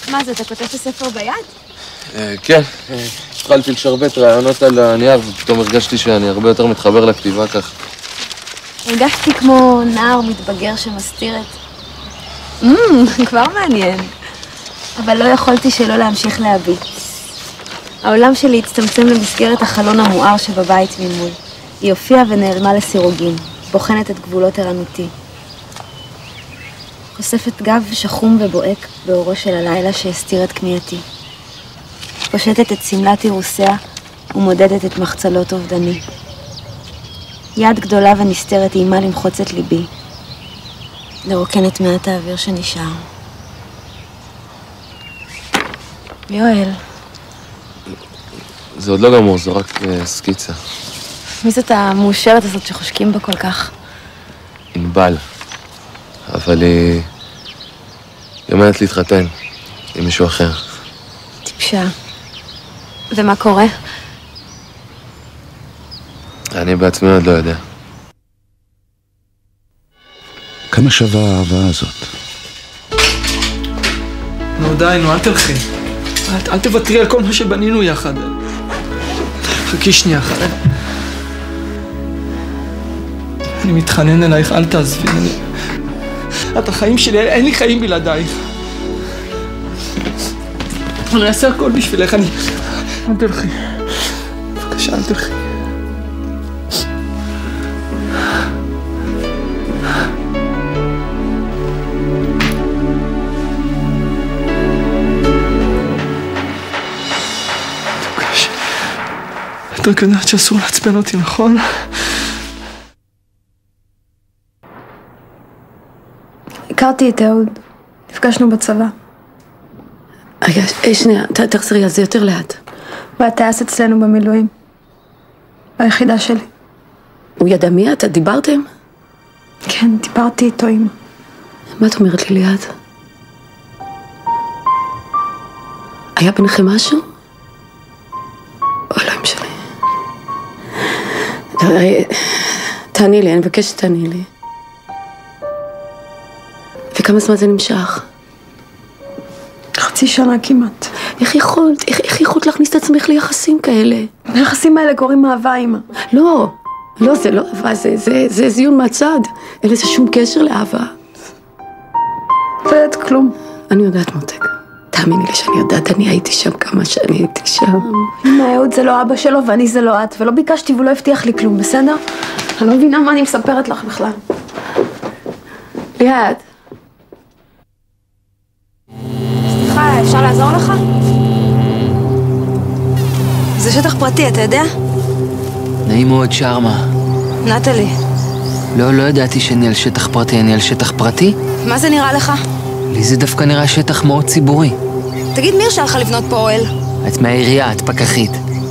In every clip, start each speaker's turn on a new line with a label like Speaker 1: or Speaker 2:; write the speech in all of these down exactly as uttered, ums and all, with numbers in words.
Speaker 1: מה זה, אתה כותב את הספר ביד?
Speaker 2: כן, התחלתי לשרבט רעיונות על הנייר, ופתאום הרגשתי שאני הרבה יותר מתחבר לכתיבה כך.
Speaker 1: הרגשתי כמו נער מתבגר שמסתיר את... אממ, כבר מעניין. אבל לא יכולתי שלא להמשיך להביט. העולם שלי הצטמצם למסגרת החלון המואר שבבית ממול. היא הופיעה ונעלמה לסירוגין, בוחנת את גבולות ערנותי. חושפת גב שחום ובועק באורו של הלילה שהסתיר את כמיהתי. פושטת את סמלת אירוסיה ומודדת את מחצלות אובדני. יד גדולה ונסתרת אימה למחוץ את ליבי, לרוקן את מעט האוויר שנשאר. יואל.
Speaker 2: זה עוד לא גמור, זו רק uh, סקיצה.
Speaker 1: מי זאת המאושרת הזאת שחושקים בה כל כך?
Speaker 2: ענבל. אבל היא... היא עומדת להתחתן עם מישהו אחר.
Speaker 1: טיפשה. ומה קורה?
Speaker 2: אני בעצמי עוד לא יודע.
Speaker 3: כמה שווה האהבה הזאת?
Speaker 4: נו די, נו, אל תלכי. אל, אל תוותרי על כל מה שבנינו יחד. חכי שנייה אחת. אני מתחנן אלייך, אל תעזבי. אני... את החיים שלי, אין לי חיים בלעדייך. אני אעשה הכל בשבילך, אני... אל תלכי. בבקשה, אל תלכי. את רק יודעת שאסור לעצבן אותי, נכון?
Speaker 5: הכרתי את אהוד. נפגשנו בצבא.
Speaker 6: רגע, שנייה, תחזרי על זה יותר לאט.
Speaker 5: הוא הטייס אצלנו במילואים. ביחידה שלי.
Speaker 6: הוא ידע מי את? דיברתם?
Speaker 5: כן, דיברתי איתו, אמא.
Speaker 6: מה את אומרת לי ליד? היה ביניכם משהו? אלוהים שלי. תעני לי, אני מבקשת שתעני לי. וכמה זמן זה נמשך?
Speaker 5: חצי שנה כמעט.
Speaker 6: איך יכולת? איך, איך יכולת להכניס את עצמך ליחסים כאלה?
Speaker 5: היחסים האלה קוראים אהבה, אמא.
Speaker 6: לא, לא, זה לא אהבה, זה, זה, זה זיון מהצד. אין לזה שום קשר לאהבה.
Speaker 5: לא יודעת כלום.
Speaker 6: אני יודעת מותק. תאמיני לי שאני יודעת, אני הייתי שם כמה שאני הייתי שם.
Speaker 5: אמא, אהוד זה לא אבא שלו ואני זה לא את, ולא ביקשתי והוא לא הבטיח לי כלום, בסדר? אני לא מבינה מה אני מספרת לך בכלל.
Speaker 6: ליד.
Speaker 1: סליחה, אפשר לעזור לך? זה שטח פרטי, אתה יודע?
Speaker 7: נעים מאוד, שרמה.
Speaker 1: נטלי.
Speaker 7: לא, לא ידעתי שאני על שטח פרטי, אני על שטח פרטי?
Speaker 1: מה זה נראה לך?
Speaker 7: לי זה דווקא נראה שטח מאוד ציבורי.
Speaker 1: תגיד, מי הרשה לך לבנות פה אוהל?
Speaker 7: את מהעירייה, את פקחית.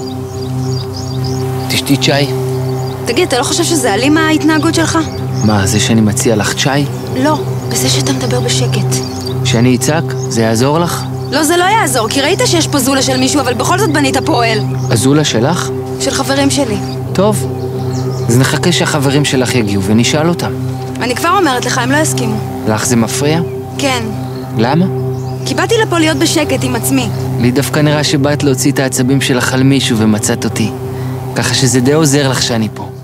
Speaker 7: תשתי צ'אי?
Speaker 1: תגיד, אתה לא חושב שזה אלים ההתנהגות שלך?
Speaker 7: מה, זה שאני מציע לך צ'אי?
Speaker 1: לא, בזה שאתה מדבר בשקט.
Speaker 7: שאני אצעק? זה יעזור לך?
Speaker 1: לא, זה לא יעזור, כי ראית שיש פה זולה של מישהו, אבל בכל זאת בנית פה אוהל.
Speaker 7: הזולה שלך?
Speaker 1: של חברים שלי.
Speaker 7: טוב, אז נחכה שהחברים שלך יגיעו ונשאל אותם.
Speaker 1: אני כבר אומרת לך, הם לא יסכימו.
Speaker 7: לך זה מפריע?
Speaker 1: כן.
Speaker 7: למה?
Speaker 1: כי באתי לפה להיות בשקט עם עצמי.
Speaker 7: לי דווקא נראה שבאת להוציא את העצבים שלך על מישהו ומצאת אותי. ככה שזה די עוזר לך שאני פה.